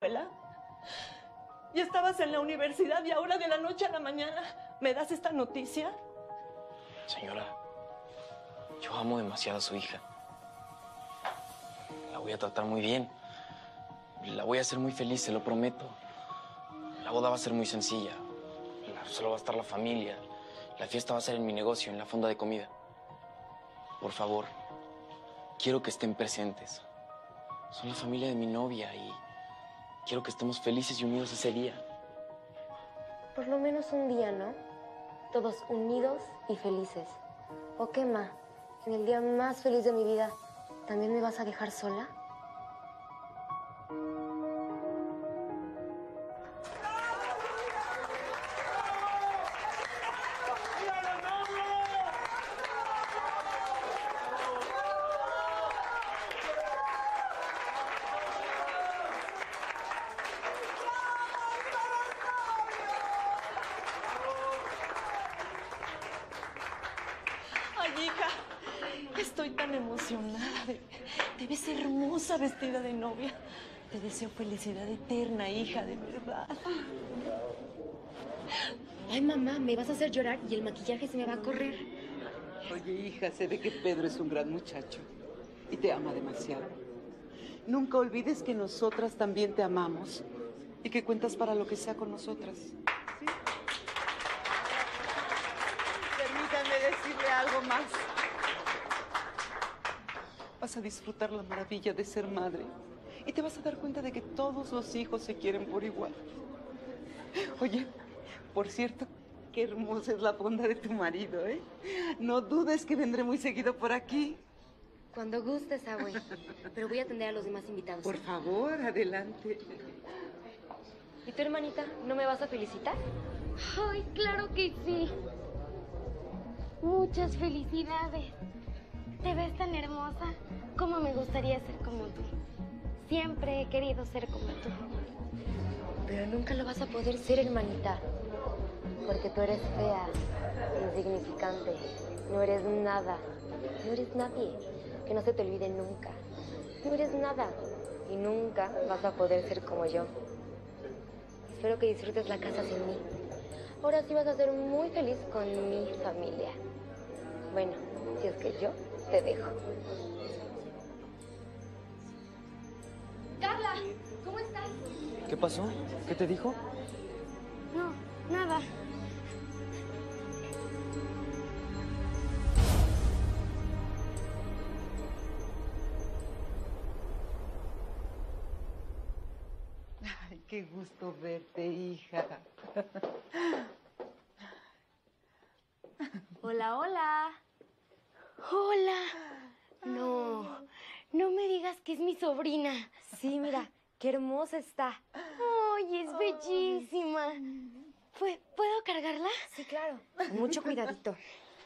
escuela. Ya estabas en la universidad y ahora de la noche a la mañana me das esta noticia. Señora, yo amo demasiado a su hija. La voy a tratar muy bien. La voy a hacer muy feliz, se lo prometo. La boda va a ser muy sencilla. Solo va a estar la familia. La fiesta va a ser en mi negocio, en la fonda de comida. Por favor, quiero que estén presentes. Son la familia de mi novia y quiero que estemos felices y unidos ese día. Por lo menos un día, ¿no? Todos unidos y felices. ¿O qué, ma? En el día más feliz de mi vida, ¿también me vas a dejar sola? Ay, hija, estoy tan emocionada. Te ves hermosa vestida de novia. Te deseo felicidad eterna, hija, de verdad. Ay, mamá, me vas a hacer llorar y el maquillaje se me va a correr. Oye, hija, se ve que Pedro es un gran muchacho y te ama demasiado. Nunca olvides que nosotras también te amamos y que cuentas para lo que sea con nosotras. ¿Sí? Permítanme decirle algo más. Vas a disfrutar la maravilla de ser madre y te vas a dar cuenta de que todos los hijos se quieren por igual. Oye, por cierto, qué hermosa es la fonda de tu marido, ¿eh? No dudes que vendré muy seguido por aquí. Cuando gustes, abue. Pero voy a atender a los demás invitados. Por favor, adelante. ¿Y tu hermanita, no me vas a felicitar? Ay, claro que sí. Muchas felicidades. Te ves tan hermosa. Cómo me gustaría ser como tú. Siempre he querido ser como tú. Pero nunca lo vas a poder ser, hermanita. Porque tú eres fea, insignificante. No eres nada. No eres nadie. Que no se te olvide nunca. No eres nada. Y nunca vas a poder ser como yo. Espero que disfrutes la casa sin mí. Ahora sí vas a ser muy feliz con mi familia. Bueno, si es que yo te dejo. Carla, ¿cómo estás? ¿Qué pasó? ¿Qué te dijo? No, nada. Ay, qué gusto verte, hija. Hola, hola. Hola. No, no me digas que es mi sobrina. Sí, mira, qué hermosa está. Ay, es bellísima. ¿Puedo cargarla? Sí, claro. Con mucho cuidadito.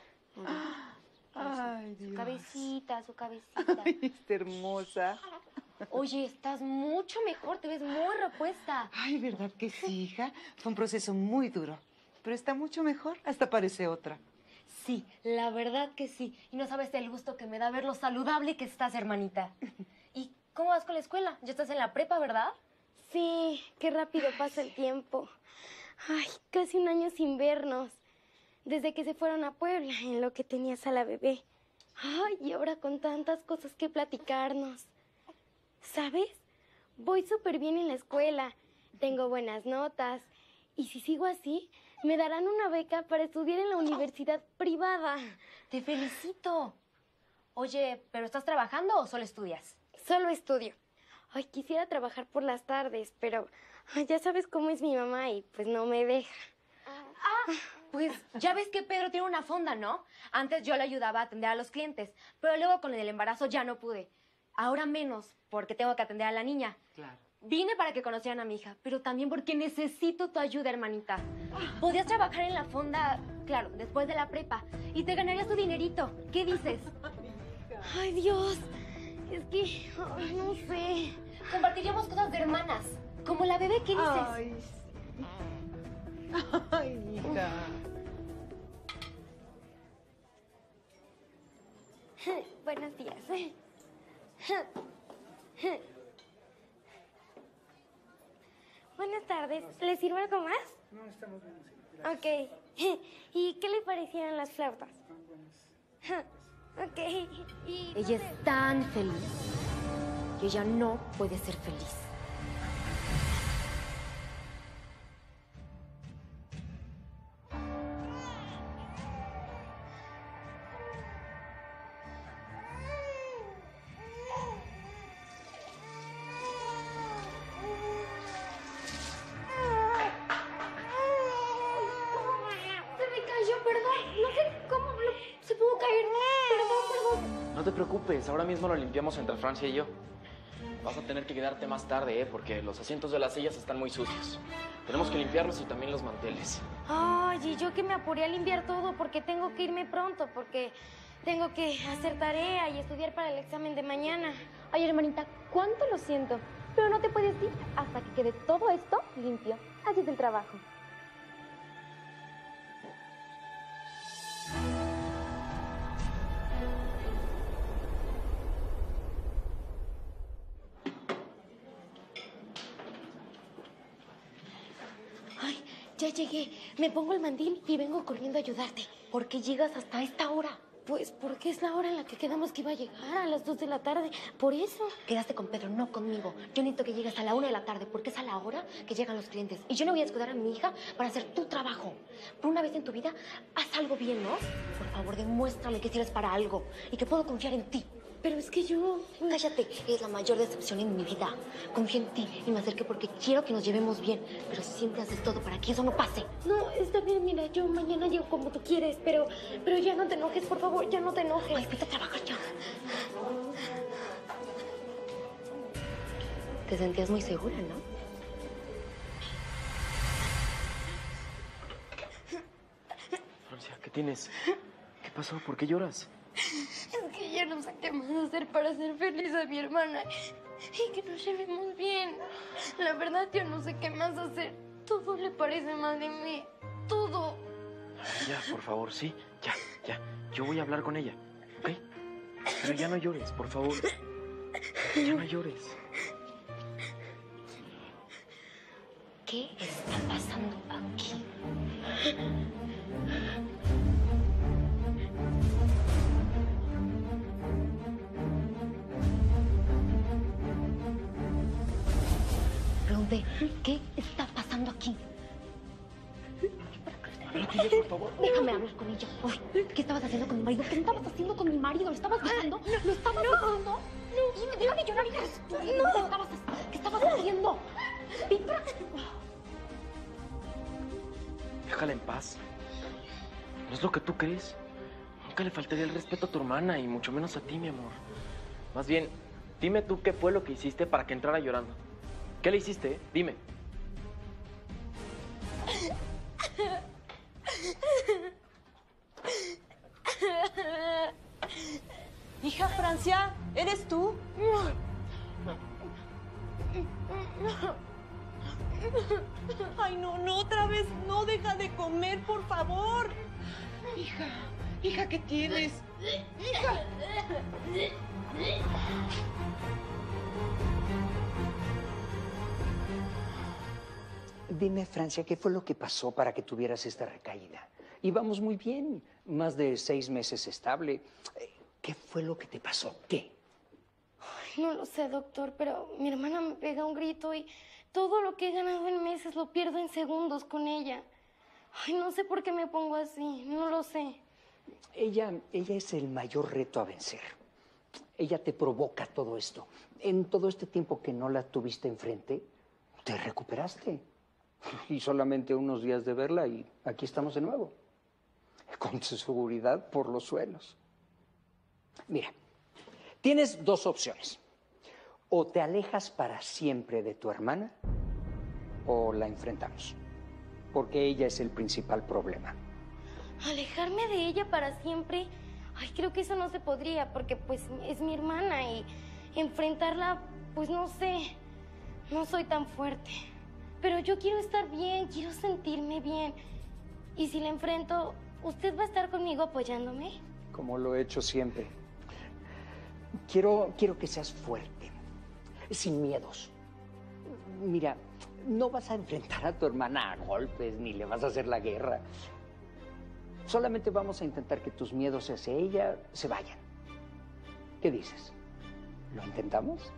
Ay, Su Dios. cabecita, su cabecita. Ay, está hermosa. Oye, estás mucho mejor, te ves muy repuesta. Ay, ¿verdad que sí, hija? Fue un proceso muy duro, pero está mucho mejor. Hasta parece otra. Sí, la verdad que sí. Y no sabes el gusto que me da ver lo saludable que estás, hermanita. ¿Y cómo vas con la escuela? Ya estás en la prepa, ¿verdad? Sí, qué rápido pasa el tiempo. Ay, casi un año sin vernos. Desde que se fueron a Puebla, en lo que tenías a la bebé. Ay, y ahora con tantas cosas que platicarnos. ¿Sabes? Voy súper bien en la escuela. Tengo buenas notas. Y si sigo así, me darán una beca para estudiar en la universidad privada. Te felicito. Oye, ¿pero estás trabajando o solo estudias? Solo estudio. Ay, quisiera trabajar por las tardes, pero ya sabes cómo es mi mamá y pues no me deja. Pues ya ves que Pedro tiene una fonda, ¿no? Antes yo le ayudaba a atender a los clientes, pero luego con el embarazo ya no pude. Ahora menos, porque tengo que atender a la niña. Claro. Vine para que conocieran a mi hija, pero también porque necesito tu ayuda, hermanita. Podías trabajar en la fonda, claro, después de la prepa, y te ganarías tu dinerito. ¿Qué dices? Ay, Dios. Es que, ay, no sé. Compartiríamos cosas de hermanas, como la bebé, ¿qué dices? Ay, sí. Ay, hija. Buenos días. buenas tardes. ¿Le sirvo algo más? No, estamos bien, señora. Ok. ¿Y qué le parecieron las flautas? Ok. Y no Ella sé- es tan feliz que ella no puede ser feliz. Se me cayó, perdón. No sé cómo se pudo caer. Perdón. No te preocupes, ahora mismo lo limpiamos entre Francia y yo. Vas a tener que quedarte más tarde, porque los asientos de las sillas están muy sucios. Tenemos que limpiarlos y también los manteles. Ay, y yo que me apuré a limpiar todo porque tengo que irme pronto, porque tengo que hacer tarea y estudiar para el examen de mañana. Ay, hermanita, cuánto lo siento, pero no te puedes ir hasta que quede todo esto limpio. Así es el trabajo. Ay, ya llegué. Me pongo el mandil y vengo corriendo a ayudarte. ¿Por qué llegas hasta esta hora? Pues porque es la hora en la que quedamos que iba a llegar, a las 2 de la tarde. Por eso. Quedaste con Pedro, no conmigo. Yo necesito que llegues a la 1 de la tarde porque es a la hora que llegan los clientes. Y yo no voy a descuidar a mi hija para hacer tu trabajo. Por una vez en tu vida, haz algo bien, ¿no? Por favor, demuéstrame que sirves para algo y que puedo confiar en ti. Pero es que yo... Cállate, eres la mayor decepción en mi vida. Confío en ti y me acerqué porque quiero que nos llevemos bien. Pero siempre haces todo para que eso no pase. No, está bien, mira, yo mañana llego como tú quieres, pero ya no te enojes, por favor, ya no te enojes. Ay, vete a trabajar ya. Te sentías muy segura, ¿no? Francia, ¿qué tienes? ¿Qué pasó? ¿Por qué lloras? Es que ya no sé qué más hacer para hacer feliz a mi hermana y que nos llevemos bien. La verdad, yo no sé qué más hacer. Todo le parece mal de mí. Todo. Ya, por favor, sí. Ya. Yo voy a hablar con ella, ¿ok? Pero ya no llores, por favor. Ya no llores. ¿Qué está pasando aquí? Pregunté, ¿qué está pasando aquí? Por favor. Déjame hablar con ella. Uy, ¿qué estabas haciendo con mi marido? ¿Qué estabas haciendo con mi marido? ¿Lo estabas besando? ¿Lo estabas besando? Dime, déjame llorar, hija. ¿Qué estabas haciendo? Ven para acá. Déjala en paz. No es lo que tú crees. Nunca le faltaría el respeto a tu hermana y mucho menos a ti, mi amor. Más bien, dime tú qué fue lo que hiciste para que entrara llorando. ¿Qué le hiciste? Dime. Hija Francia, ¿eres tú? Ay, no, otra vez no, deja de comer, por favor. Hija, ¿qué tienes? Hija. Dime, Francia, ¿qué fue lo que pasó para que tuvieras esta recaída? Íbamos muy bien, más de 6 meses estable. ¿Qué fue lo que te pasó? ¿Qué? No lo sé, doctor, pero mi hermana me pega un grito y todo lo que he ganado en meses lo pierdo en segundos con ella. Ay, no sé por qué me pongo así, no lo sé. Ella es el mayor reto a vencer. Ella te provoca todo esto. En todo este tiempo que no la tuviste enfrente, te recuperaste. Y solamente unos días de verla y aquí estamos de nuevo. Con su seguridad por los suelos. Mira, tienes 2 opciones. O te alejas para siempre de tu hermana o la enfrentamos. Porque ella es el principal problema. Alejarme de ella para siempre, ay, creo que eso no se podría porque pues es mi hermana y enfrentarla, pues no sé, no soy tan fuerte. Pero yo quiero estar bien, quiero sentirme bien. Y si la enfrento, ¿usted va a estar conmigo apoyándome? Como lo he hecho siempre. Quiero que seas fuerte, sin miedos. Mira, no vas a enfrentar a tu hermana a golpes, ni le vas a hacer la guerra. Solamente vamos a intentar que tus miedos hacia ella se vayan. ¿Qué dices? ¿Lo intentamos?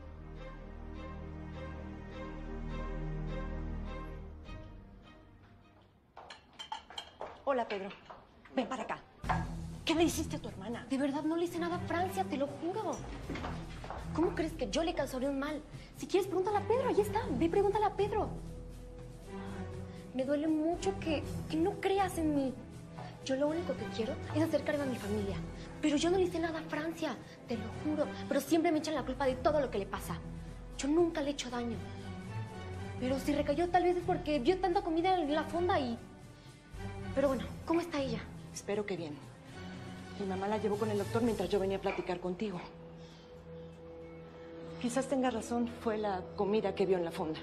Hola, Pedro. Ven para acá. ¿Qué le hiciste a tu hermana? De verdad no le hice nada a Francia, te lo juro. ¿Cómo crees que yo le causaré un mal? Si quieres, pregúntale a Pedro, ahí está. Ve, pregúntale a Pedro. Me duele mucho que no creas en mí. Yo lo único que quiero es acercarme a mi familia. Pero yo no le hice nada a Francia, te lo juro. Pero siempre me echan la culpa de todo lo que le pasa. Yo nunca le he hecho daño. Pero si recayó tal vez es porque vio tanta comida en la fonda y... Pero bueno, ¿cómo está ella? Espero que bien. Mi mamá la llevó con el doctor mientras yo venía a platicar contigo. Quizás tenga razón, fue la comida que vio en la fonda.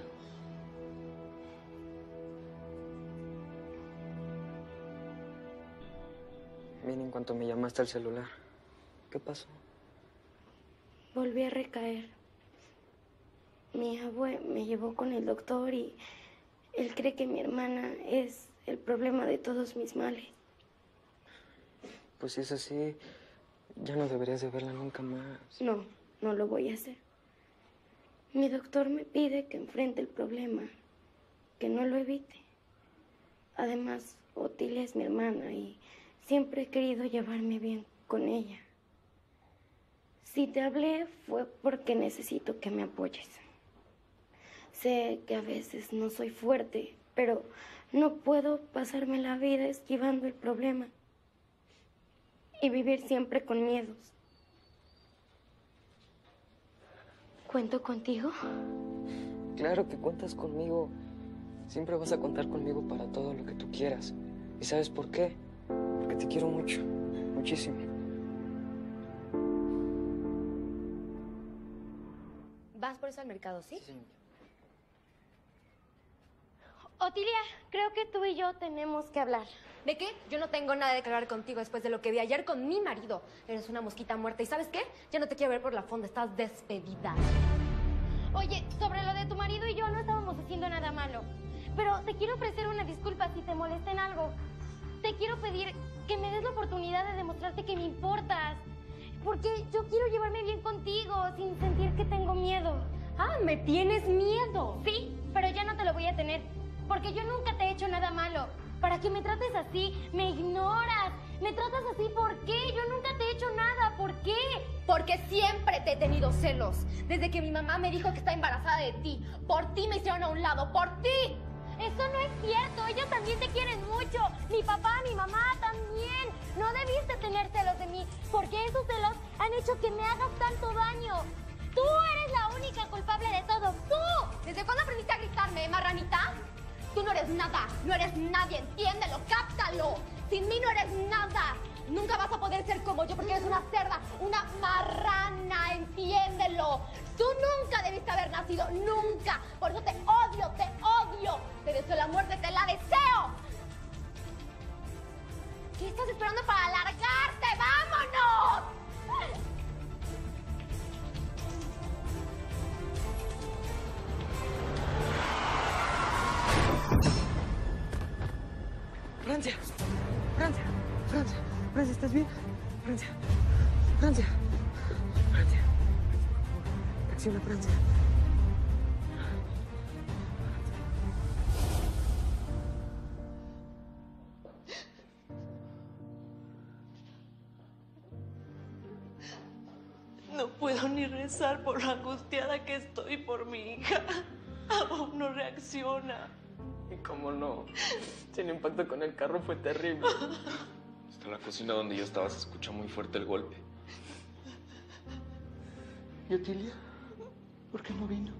Vine en cuanto me llamaste al celular. ¿Qué pasó? Volví a recaer. Mi abue me llevó con el doctor y él cree que mi hermana es el problema de todos mis males. Pues si es así, ya no deberías de verla nunca más. No, no lo voy a hacer. Mi doctor me pide que enfrente el problema, que no lo evite. Además, Otilia es mi hermana y siempre he querido llevarme bien con ella. Si te hablé fue porque necesito que me apoyes. Sé que a veces no soy fuerte, pero no puedo pasarme la vida esquivando el problema y vivir siempre con miedos. ¿Cuento contigo? Claro que cuentas conmigo. Siempre vas a contar conmigo para todo lo que tú quieras. ¿Y sabes por qué? Porque te quiero mucho, muchísimo. ¿Vas por eso al mercado, sí? Sí. Otilia, creo que tú y yo tenemos que hablar. ¿De qué? Yo no tengo nada de que hablar contigo después de lo que vi ayer con mi marido. Eres una mosquita muerta. ¿Y sabes qué? Ya no te quiero ver por la fonda. Estás despedida. Oye, sobre lo de tu marido y yo no estábamos haciendo nada malo. Pero te quiero ofrecer una disculpa si te molesta en algo. Te quiero pedir que me des la oportunidad de demostrarte que me importas. Porque yo quiero llevarme bien contigo sin sentir que tengo miedo. Ah, ¿me tienes miedo? Sí, pero ya no te lo voy a tener. Porque yo nunca te he hecho nada malo. Para que me trates así, me ignoras. Me tratas así, ¿por qué? Yo nunca te he hecho nada, ¿por qué? Porque siempre te he tenido celos. Desde que mi mamá me dijo que está embarazada de ti. Por ti me hicieron a un lado, por ti. Eso no es cierto, ellos también te quieren mucho. Mi papá, mi mamá también. No debiste tener celos de mí, porque esos celos han hecho que me hagas tanto daño. Tú eres la única culpable de todo, tú. ¿Desde cuándo aprendiste a gritarme, marranita? Tú no eres nada, no eres nadie, entiéndelo, cáptalo. Sin mí no eres nada. Nunca vas a poder ser como yo porque eres una cerda, una marrana, entiéndelo. Tú nunca debiste haber nacido, nunca. Por eso te odio, te odio. Te deseo la muerte, te la deseo. ¿Qué estás esperando para largarte? ¡Vámonos! Francia, Francia, Francia, Francia, ¿estás bien? Francia, Francia, Francia. Acciona, Francia. No puedo ni rezar por lo angustiada que estoy por mi hija. Aún no reacciona. ¿Y cómo no? El impacto con el carro fue terrible. Hasta en la cocina donde yo estaba se escucha muy fuerte el golpe. ¿Y Otilia? ¿Por qué no vino?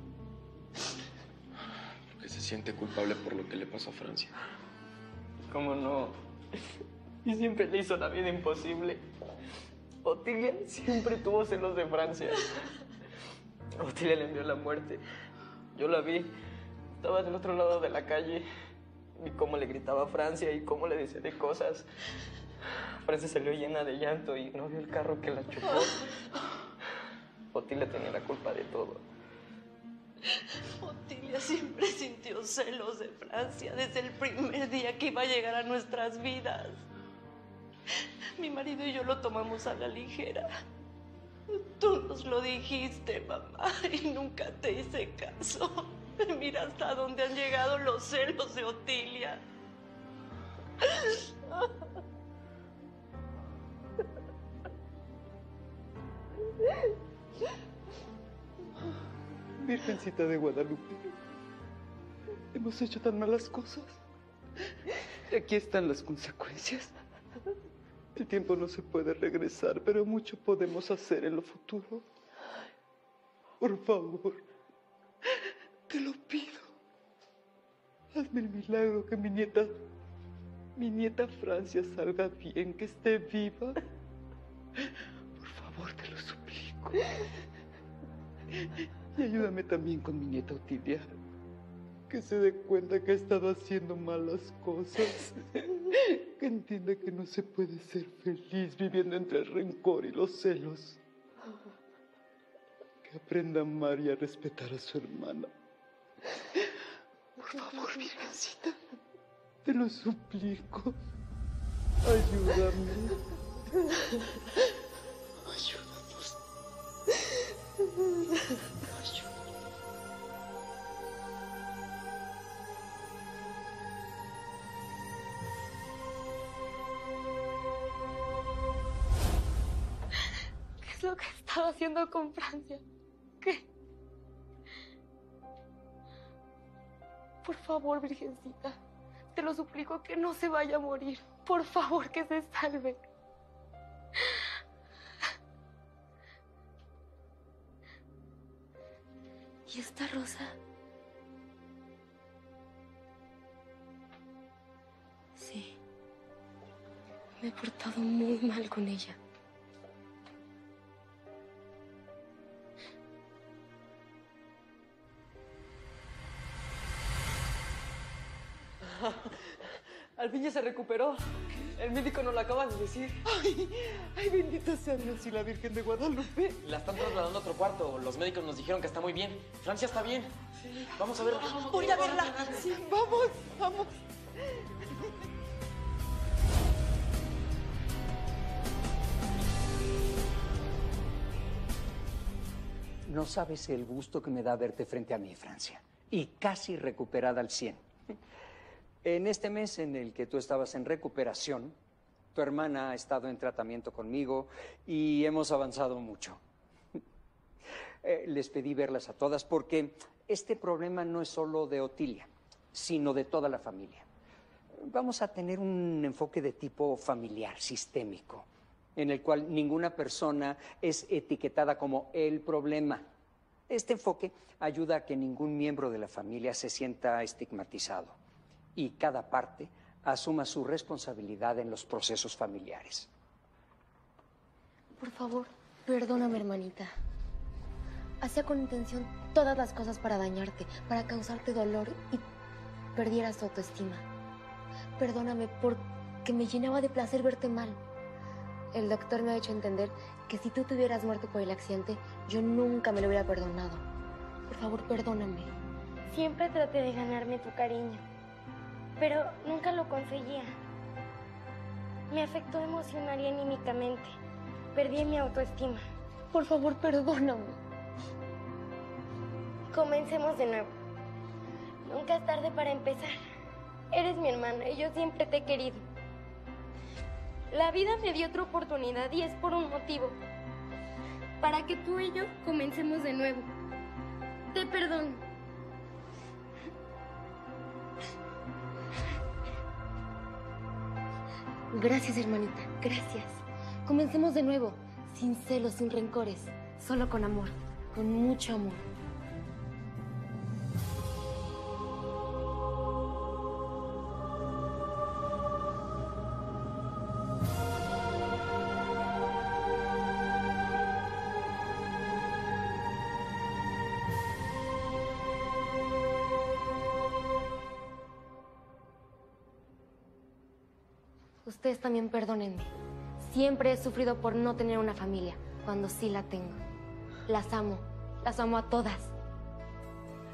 Porque se siente culpable por lo que le pasó a Francia. ¿Cómo no? Y siempre le hizo la vida imposible. Otilia siempre tuvo celos de Francia. Otilia le envió la muerte. Yo la vi. Estaba del otro lado de la calle. Vi cómo le gritaba a Francia y cómo le decía de cosas. Francia salió llena de llanto y no vio el carro que la chocó. Otilia tenía la culpa de todo. Otilia siempre sintió celos de Francia desde el primer día que iba a llegar a nuestras vidas. Mi marido y yo lo tomamos a la ligera. Tú nos lo dijiste, mamá, y nunca te hice caso. Mira hasta dónde han llegado los celos de Otilia. Virgencita de Guadalupe, hemos hecho tan malas cosas. Y aquí están las consecuencias. El tiempo no se puede regresar, pero mucho podemos hacer en lo futuro. Por favor, te lo pido. Hazme el milagro que mi nieta Francia salga bien, que esté viva. Por favor, te lo suplico. Y ayúdame también con mi nieta Otilia, que se dé cuenta que ha estado haciendo malas cosas, que entienda que no se puede ser feliz viviendo entre el rencor y los celos, que aprenda a amar y a respetar a su hermana. Por favor, Virgencita, te lo suplico, ayúdame. Ayúdanos. ¿Qué es lo que estaba haciendo con Francia? ¿Qué? Por favor, Virgencita, te lo suplico que no se vaya a morir. Por favor, que se salve. ¿Y esta rosa? Sí, me he portado muy mal con ella. Al fin ya se recuperó. El médico nos lo acaba de decir. Ay, bendita sea Dios y la Virgen de Guadalupe. La están trasladando a otro cuarto. Los médicos nos dijeron que está muy bien. Francia está bien. Sí. Vamos a verla. Voy a verla. Sí, vamos, vamos. No sabes el gusto que me da verte frente a mí, Francia. Y casi recuperada al 100. En este mes en el que tú estabas en recuperación, tu hermana ha estado en tratamiento conmigo y hemos avanzado mucho. Les pedí verlas a todas porque este problema no es solo de Otilia, sino de toda la familia. Vamos a tener un enfoque de tipo familiar, sistémico, en el cual ninguna persona es etiquetada como el problema. Este enfoque ayuda a que ningún miembro de la familia se sienta estigmatizado y cada parte asuma su responsabilidad en los procesos familiares. Por favor, perdóname, hermanita. Hacía con intención todas las cosas para dañarte, para causarte dolor y perdieras tu autoestima. Perdóname porque me llenaba de placer verte mal. El doctor me ha hecho entender que si tú te hubieras muerto por el accidente, yo nunca me lo hubiera perdonado. Por favor, perdóname. Siempre traté de ganarme tu cariño, pero nunca lo conseguía. Me afectó emocional y anímicamente. Perdí mi autoestima. Por favor, perdóname. Comencemos de nuevo. Nunca es tarde para empezar. Eres mi hermana y yo siempre te he querido. La vida me dio otra oportunidad y es por un motivo. Para que tú y yo comencemos de nuevo. Te perdono. Gracias, hermanita. Gracias. Comencemos de nuevo. Sin celos, sin rencores. Solo con amor. Con mucho amor. Ustedes también perdónenme. Siempre he sufrido por no tener una familia, cuando sí la tengo. Las amo a todas.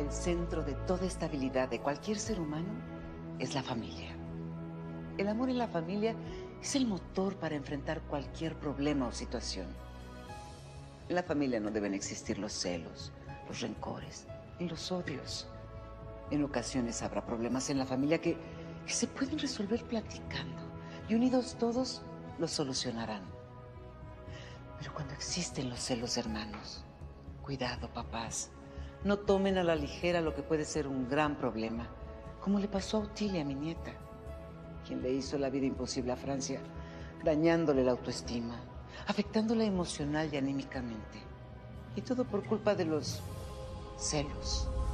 el centro de toda estabilidad de cualquier ser humano es la familia. El amor en la familia es el motor para enfrentar cualquier problema o situación. En la familia no deben existir los celos, los rencores y los odios. En ocasiones habrá problemas en la familia que se pueden resolver platicando y unidos todos los solucionarán. Pero cuando existen los celos, hermanos, cuidado, papás. No tomen a la ligera lo que puede ser un gran problema, como le pasó a Otilia, mi nieta, quien le hizo la vida imposible a Francia, dañándole la autoestima, afectándola emocional y anímicamente. Y todo por culpa de los celos.